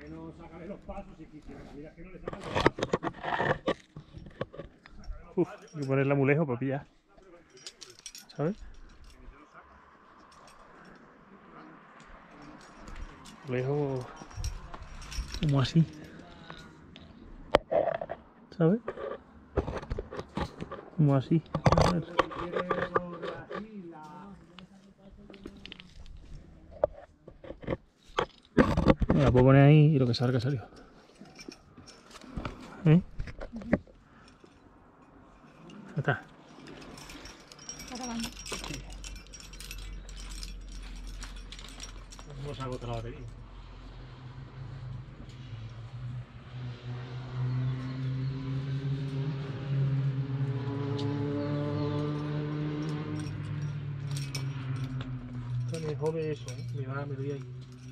que no sacarle los pasos y quisiera. Mira que no le sacan los pasos. Uf, hay que ponerle amulejo para pillar. ¿Sabes? Amulejo como así. ¿Sabes? Como así. A ver. Me la puedo poner ahí y lo que salga salió. ¿Eh? Ya está. Vamos a agotar la batería. Esto me jode eso, ¿eh? Me doy ahí.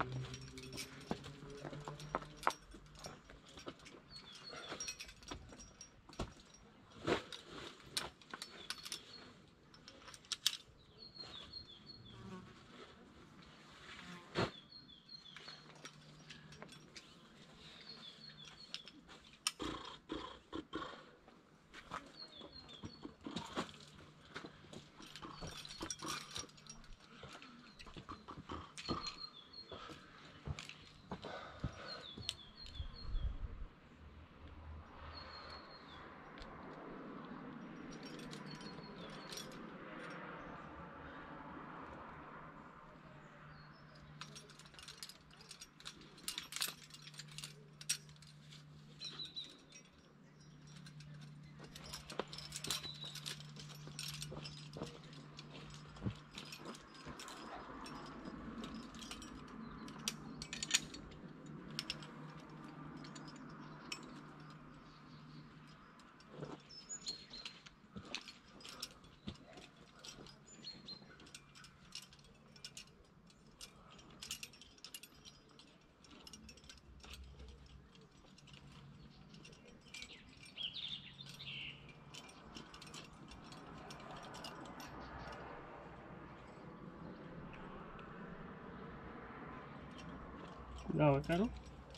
Cuidado, claro.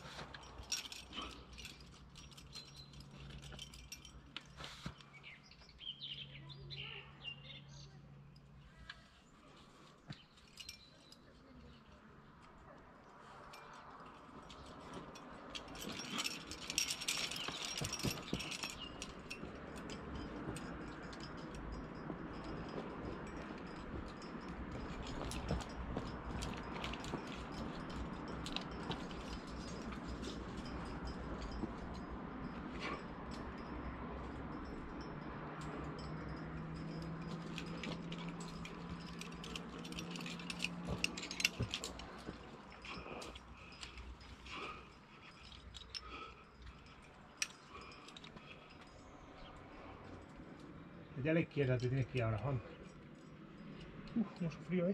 Allá a la izquierda te tienes que ir ahora, Juan. Uf, cómo sufrió, ¿eh?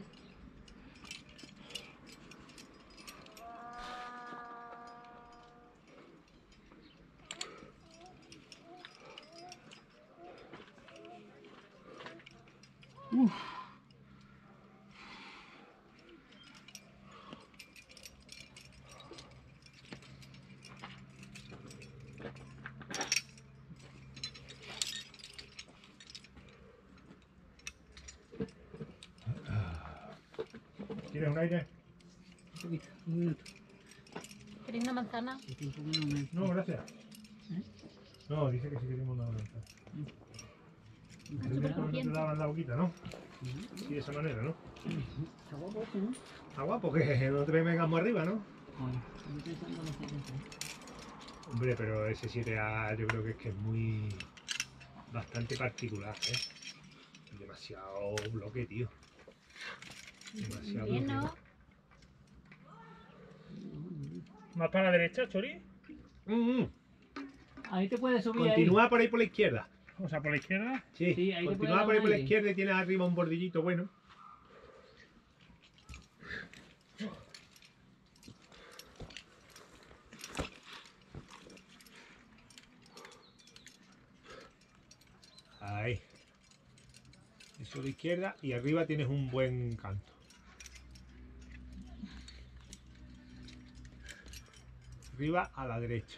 Uf. ¿Quieres un aire? Un minuto. ¿Queréis una manzana? No, gracias. No, dice que sí queremos una manzana. No te daban la boquita, ¿no? Sí, de esa manera, ¿no? Está guapo este, ¿no? Está guapo, que no te vengamos arriba, ¿no? Joder, estoy pensando en los 70. Hombre, pero ese 7A yo creo que es muy... bastante particular, ¿eh? Demasiado bloque, tío. Demasiado Bien, bloque. ¿no? ¿Más para la derecha, Chori? Ahí te puedes subir. Continúa por ahí por la izquierda. O sea, por la izquierda. Sí, Sí, ahí te puede continúa dar por ahí un por la aire. izquierda y tienes arriba un bordillito bueno. Ahí. Eso a la izquierda y arriba tienes un buen canto. Arriba a la derecha.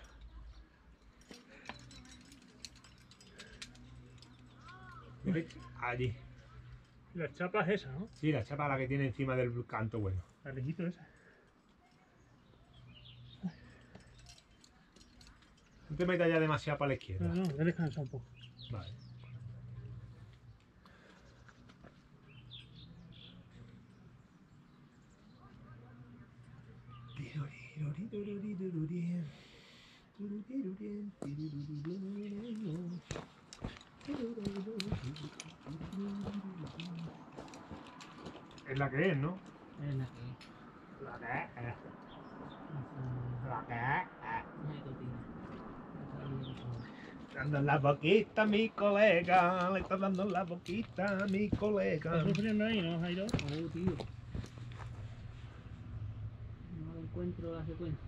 Derecha, allí. La chapa es esa, ¿no? Sí, la chapa la que tiene encima del canto bueno. La lejito esa. No te metas ya demasiado para la izquierda. No, no, voy a descansar un poco. Vale. Es la que es, ¿no? Es la que es. La que es. Esa- La que es. Ay, cortina. Dando la boquita mi colega, le está dando la boquita a mi colega. ¿Estás sufriendo ahí, no, Jairo? Oh, tío. No encuentro la secuencia.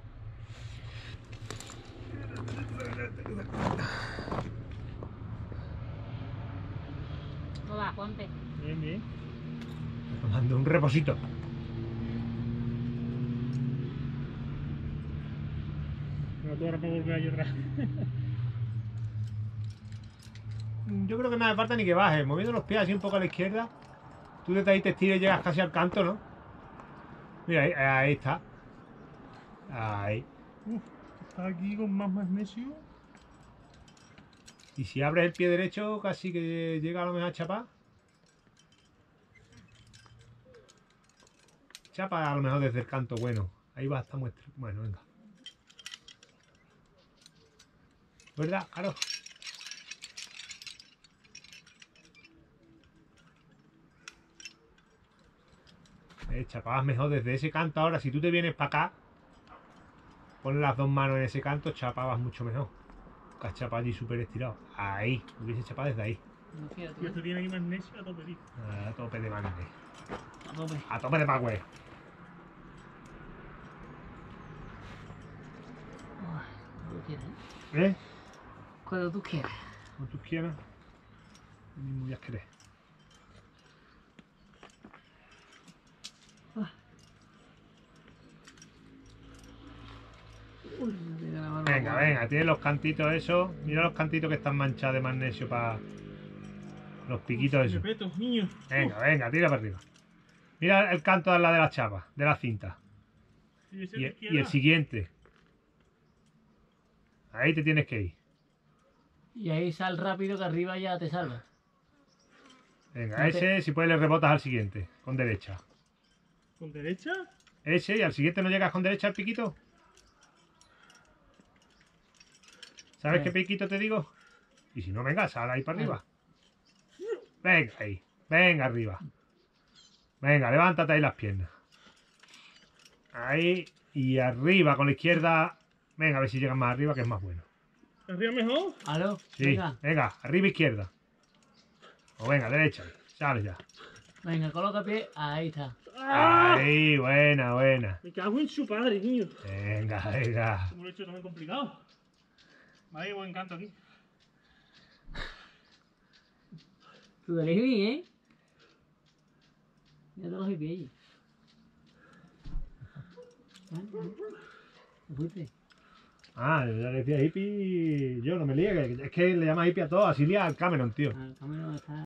¿Cómo va, Juanpe? Bien, bien. Tomando un reposito. Pero tú ahora para volver a llorar. Yo creo que no hace falta ni que bajes, moviendo los pies así un poco a la izquierda. Tú desde ahí te estiras y llegas casi al canto, ¿no? Mira, ahí está. Ahí. Está aquí con más magnesio. Y si abres el pie derecho, casi que llega a lo mejor a chapar. Chapa a lo mejor desde el canto, bueno. Ahí va hasta muestra. Bueno, venga. ¿Verdad? Claro. Chapabas mejor desde ese canto. Ahora, si tú te vienes para acá, pones las dos manos en ese canto, chapabas mucho mejor. Que has chapado allí súper estirado. Ahí, hubiese chapado desde ahí. No quiero, Y tío. esto tiene aquí magnesio a tope, tío. A tope de mangue. A tope. A tope de power. Cuando tú quieras, ¿eh? ¿Eh? Cuando tú quieras. Como tú quieras. Lo mismo ya querés. Uy, no tengo la mano. Venga, venga, tiene los cantitos esos. Mira los cantitos que están manchados de magnesio para los piquitos Me esos. peto, niño. Venga, venga, tira para arriba. Mira el canto de la chapa, de la cinta. Y ese Y, de y izquierda. el siguiente. Ahí te tienes que ir. Y ahí sal rápido que arriba ya te salva. Venga, No te- ese si puedes le rebotas al siguiente, con derecha. ¿Con derecha? Ese y al siguiente no llegas con derecha al piquito. ¿Sabes qué piquito te digo? Y si no, venga, sal ahí para arriba. Venga ahí, venga arriba. Venga, levántate ahí las piernas. Ahí y arriba con la izquierda. Venga, a ver si llegas más arriba, que es más bueno. ¿Arriba mejor? ¿Aló? Sí, Venga, venga, arriba izquierda. O venga, derecha. Sales ya. venga, coloca pie. Ahí está. ¡Ah! Ahí, buena, buena. Me cago en su padre, niño. Venga, venga. ¿Cómo lo he hecho también complicado? Vaya buen canto aquí. Tú dale bien, ¿eh? Ya te los pies allí. ¿Fuiste? Ah, ya le decía hippie. Yo no me líe, que es que le llamas hippie a todos. Así lía al Cameron, tío. Ah, el camino está.